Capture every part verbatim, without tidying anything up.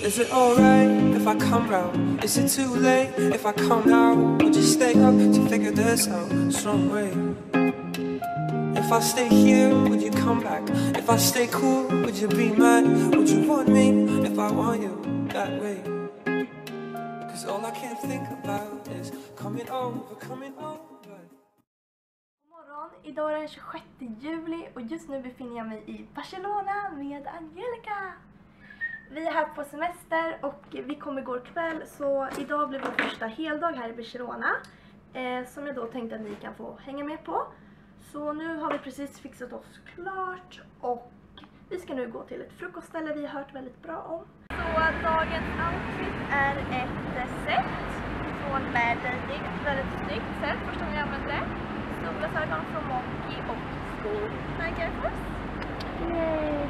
Is it alright if I come round? Is it too late if I come now? Would you stay up to figure this out some way? If I stay here, would you come back? If I stay cool, would you be mad? Would you want me if I want you that way? Cause all I can think about is coming over, coming over. God morgon, idag är den tjugosjätte juli och just nu befinner jag mig i Barcelona med Angelica. Vi är här på semester och vi kom igår kväll, så idag blir vår första heldag här i Barcelona. Eh, som jag då tänkte att ni kan få hänga med på. Så nu har vi precis fixat oss klart och vi ska nu gå till ett frukostställe vi har hört väldigt bra om. Så dagens outfit är ett set från Mad Lady, ett väldigt snyggt set, första gången jag använder det. Solglasögon från Monkey och skor Nike Air Force. Yay!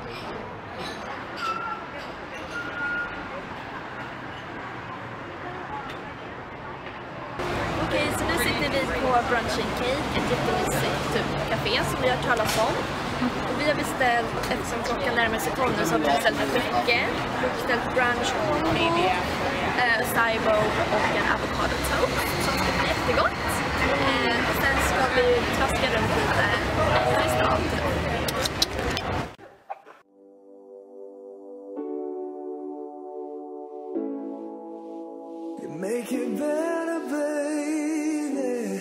Okej, så nu sitter vi på Brunch and Cake, ett jättemysigt typ café som vi har hört talas om. Och vi har beställt, eftersom klockan närmar sig tolv nu, så har vi beställt ett mycket. Vi har beställt brunch combo, eh, cybo och en avocado toast som ska bli jättegott. Eh, och sen ska vi traska runt lite i stan. Make it better, baby.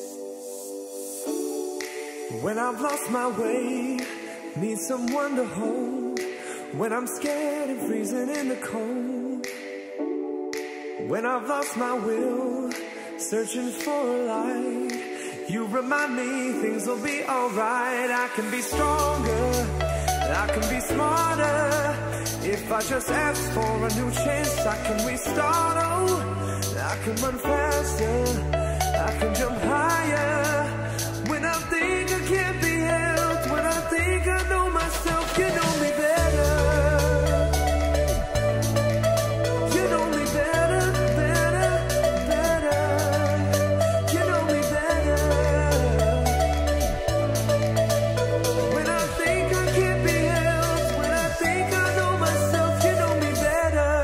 When I've lost my way, need someone to hold. When I'm scared and freezing in the cold. When I've lost my will, searching for a light. You remind me things will be alright. I can be stronger, I can be smarter. If I just ask for a new chance, I can restart. Oh, I can run faster, I can jump higher. When I think I can't be helped, when I think I know myself, you know me better. You know me better, better, better. You know me better. When I think I can't be helped, when I think I know myself, you know me better.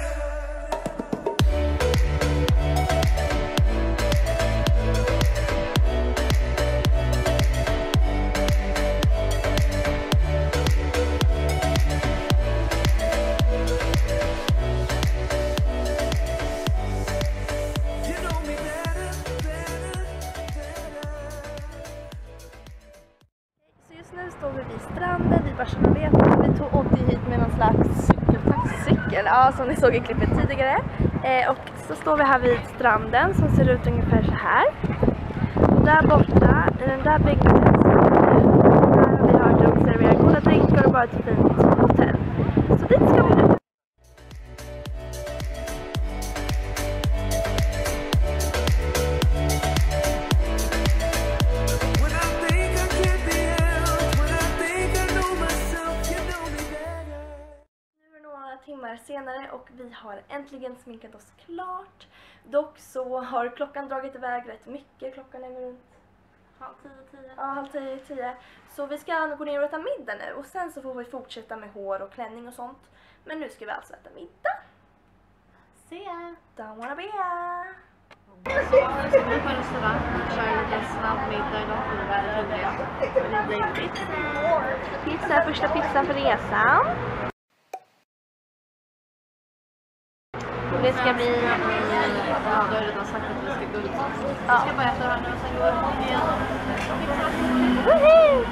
Nu står vi vid stranden vid Barcelona. Vi tog åkte hit med någon slags cykel, ja, som ni såg i klippet tidigare. Eh, och så står vi här vid stranden som ser ut ungefär så här. Och där borta, i den där byggnaden, där har vi hört att servera goda drinkar och bara ett fint hotell. Så dit ska vi nu. Timmar senare och vi har äntligen sminkat oss klart. Dock så har klockan dragit iväg rätt mycket. Klockan är runt halv tio, tio. Ja, halv tio, tio. Så vi ska gå ner och äta middag nu. Och sen så får vi fortsätta med hår och klänning och sånt. Men nu ska vi alltså äta middag. Se ya! Don't wanna be ya! Så vi är på restaurang, kör lite snabb middag idag för det är väldigt hungriga. Det blir pizza. Pizza, första pizzan för resan. Det ska bli... Ja, då har jag redan sagt att vi ska gå ut. Vi ska bara äta här nu och sen gå upp igen. Woohoo!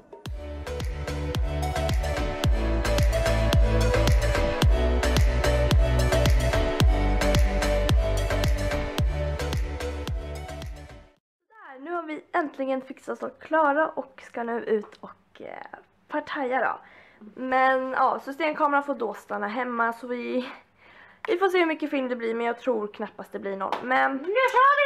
Där, nu har vi äntligen fixat oss klara och ska nu ut och eh, partaja då. Men ja, systemkameran får då stanna hemma så vi... Vi får se hur mycket film det blir, men jag tror knappast det blir någon. Men...